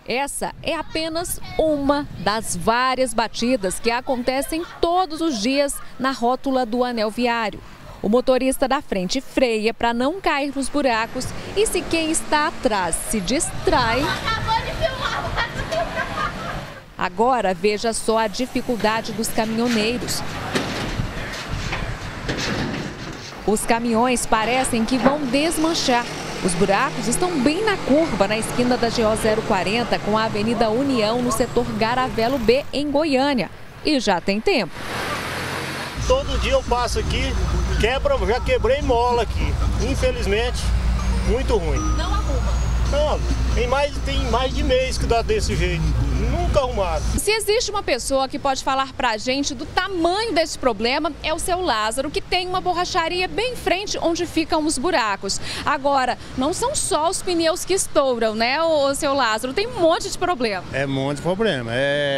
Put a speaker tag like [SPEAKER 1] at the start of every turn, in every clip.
[SPEAKER 1] Essa é apenas uma das várias batidas que acontecem todos os dias na rótula do anel viário. O motorista da frente freia para não cair nos buracos e se quem está atrás se distrai... Agora veja só a dificuldade dos caminhoneiros. Os caminhões parecem que vão desmanchar. Os buracos estão bem na curva, na esquina da GO 040 com a Avenida União, no setor Garavelo B, em Goiânia. E já tem tempo.
[SPEAKER 2] Todo dia eu passo aqui, já quebrei mola aqui. Infelizmente, muito ruim.
[SPEAKER 1] Não arruma?
[SPEAKER 2] Não, tem mais de mês que dá desse jeito. Nunca arrumaram.
[SPEAKER 1] Se existe uma pessoa que pode falar pra gente do tamanho desse problema, é o seu Lázaro, que tem uma borracharia bem em frente onde ficam os buracos. Agora, não são só os pneus que estouram, né, o seu Lázaro? Tem um monte de problema.
[SPEAKER 2] É um monte de problema.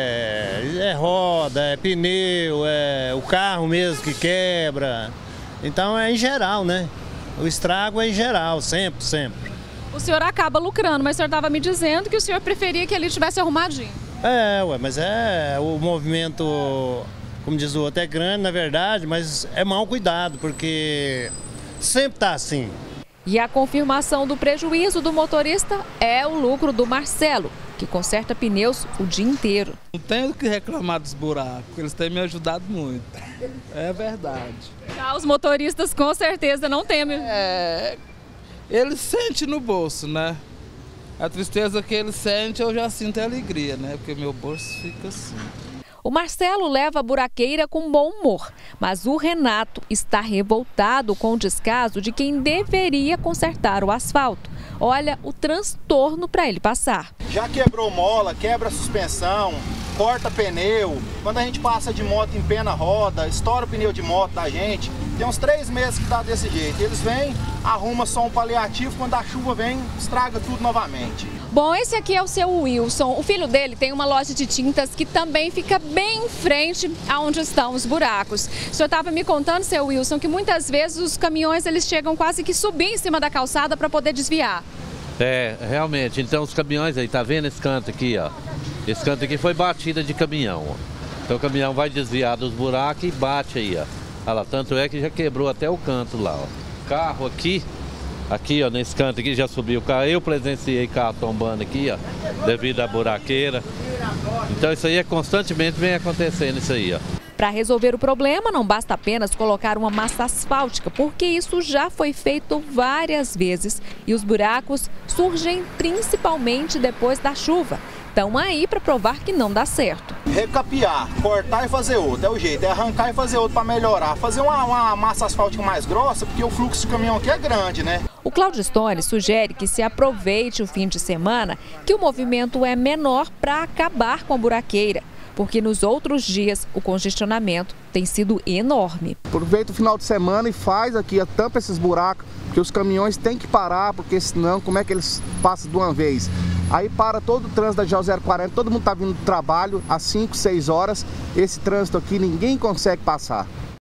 [SPEAKER 2] É roda, é pneu, é o carro mesmo que quebra. Então é em geral, né? O estrago é em geral, sempre, sempre.
[SPEAKER 1] O senhor acaba lucrando, mas o senhor estava me dizendo que o senhor preferia que ele tivesse arrumadinho.
[SPEAKER 2] Mas o movimento, como diz o outro, é grande na verdade, mas é mal cuidado, porque sempre está assim.
[SPEAKER 1] E a confirmação do prejuízo do motorista é o lucro do Marcelo, que conserta pneus o dia inteiro.
[SPEAKER 3] Não tenho o que reclamar dos buracos, eles têm me ajudado muito, é verdade.
[SPEAKER 1] Já os motoristas com certeza não têm.
[SPEAKER 3] Eles sentem no bolso, né? A tristeza que eles sentem, eu já sinto a alegria, né? Porque meu bolso fica assim.
[SPEAKER 1] O Marcelo leva a buraqueira com bom humor, mas o Renato está revoltado com o descaso de quem deveria consertar o asfalto. Olha o transtorno para ele passar.
[SPEAKER 4] Já quebrou mola, quebra a suspensão, corta pneu. Quando a gente passa de moto, empena a roda, estoura o pneu de moto da gente. Tem uns 3 meses que tá desse jeito. Eles vêm, arrumam só um paliativo, quando a chuva vem, estraga tudo novamente.
[SPEAKER 1] Bom, esse aqui é o seu Wilson. O filho dele tem uma loja de tintas que também fica bem em frente aonde estão os buracos. O senhor estava me contando, seu Wilson, que muitas vezes os caminhões eles chegam quase que subir em cima da calçada para poder desviar.
[SPEAKER 5] Realmente. Então os caminhões aí, tá vendo esse canto aqui, ó? Esse canto aqui foi batida de caminhão, ó. Então o caminhão vai desviar dos buracos e bate aí, ó. Olha lá, tanto é que já quebrou até o canto lá, ó. Carro aqui, ó, nesse canto aqui já subiu o carro. Eu presenciei carro tombando aqui, ó, devido à buraqueira. Então isso aí constantemente vem acontecendo isso aí, ó.
[SPEAKER 1] Para resolver o problema, não basta apenas colocar uma massa asfáltica, porque isso já foi feito várias vezes e os buracos surgem principalmente depois da chuva. Estão aí para provar que não dá certo.
[SPEAKER 4] Recapear, cortar e fazer outro, é o jeito, é arrancar e fazer outro para melhorar. Fazer uma massa asfáltica mais grossa, porque o fluxo de caminhão aqui é grande, né?
[SPEAKER 1] O Cláudio Stone sugere que se aproveite o fim de semana, que o movimento é menor para acabar com a buraqueira, porque nos outros dias o congestionamento tem sido enorme.
[SPEAKER 4] Aproveita o final de semana e faz aqui, tampa esses buracos, porque os caminhões têm que parar, porque senão como é que eles passam de uma vez? Aí para todo o trânsito da GO 040, todo mundo está vindo do trabalho às 5, 6 horas, esse trânsito aqui ninguém consegue passar.